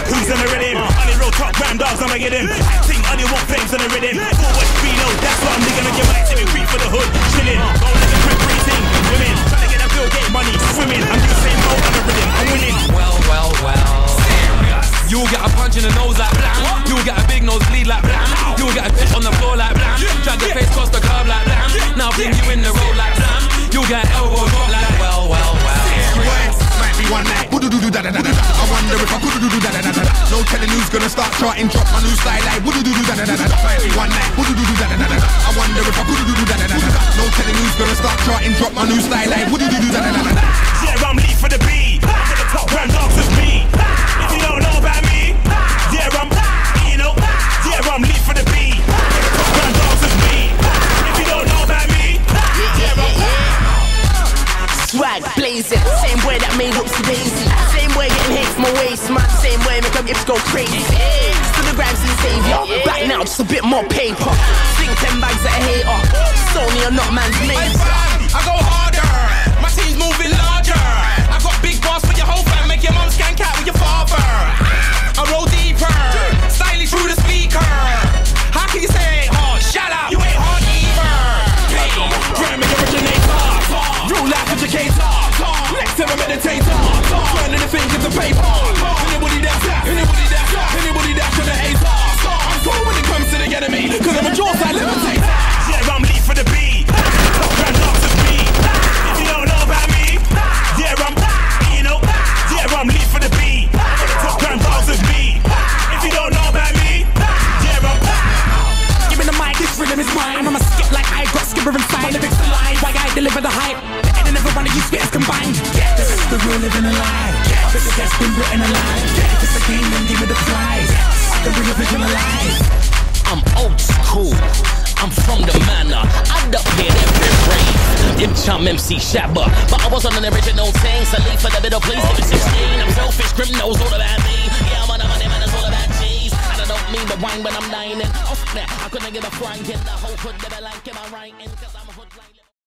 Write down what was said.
who's on the rhythm? Only real top grand dogs, I'ma get him. Acting, only want flames on the rhythm. Forward, reload, that's what I'm digging. I get my activity free for the hood. Chilling, going like a quick breathing. Women, trying to get a bill, get money. Swimming, I'm just saying, boat on the rhythm. I'm winning. Well. You'll get a punch in the nose like blam. You'll get a big nose bleed like blam. You'll get a bitch on the floor like blam. Drag your face across the curb like blam. Now bring you in the road like blam. You'll get elbow drop like well. Might be one night. Woo-doo-doo-doo-da-da-da-da. I wonder if I could-do-do-da-da-da-da. No telling who's gonna start charting. Drop my new style like woo-doo-doo-doo-da-da-da-da. Might be one night. Woo-doo-doo-doo-da-da-da-da. I wonder if I could-do-do-do-da-da-da-da. No telling who's gonna start charting. Drop my new style like woo-doo-doo-doo-da-da-da-da. Yeah, I'm Lee for the B. For the top grand dogs with me. If you don't know about me, yeah, I'm Lee for the B. For the top grand dogs with me. If you don't know about me, yeah, swag blazing, same way that made Whoopsie Daisy. Same way getting hate from my waist, man. Same way make them hips go crazy. Still the grams and savior. Back now, just a bit more paper. Sling 10 bags at a hater. Sony or not man's mate. I go harder. My team's moving larger. I got big boss for your whole fam. Make your mum skank out with your father. I roll deeper, stylish through the speaker. How can you say hard? Shut up, you ain't hard either. Grammy originator, real life educator, next time a meditator, turning the fingers to paper. Anybody that's for the hater. I'm cool when it comes to the enemy, cause I'm a jaw-side levitator. Yeah, I'm Lee for the B. Top grand dogs with me. If you don't know about me, yeah, I'm Lee for the B. Top grand dogs with me. If you don't know about me, yeah, give me the mic, this rhythm is mine. I'ma skip like I got skipper inside. Lyrics alive, why I deliver the hype. The end of every one of you spitters combined. This is the real living alive. This is that's been written alive. It's a game and give it a prize. The real vision alive. I'm old school, I'm from the manor. I'd up here every rave. Imcham MC Shabba, but I wasn't an original thing. So leave for the middle, please. Give me 16. I'm selfish, grim knows all about me. Yeah, I'm on a money man, it's all about cheese. And I don't mean the wine when I'm dining. Off there, I couldn't get a flying in the whole hood that I like. Am I right? Cause I'm a hood like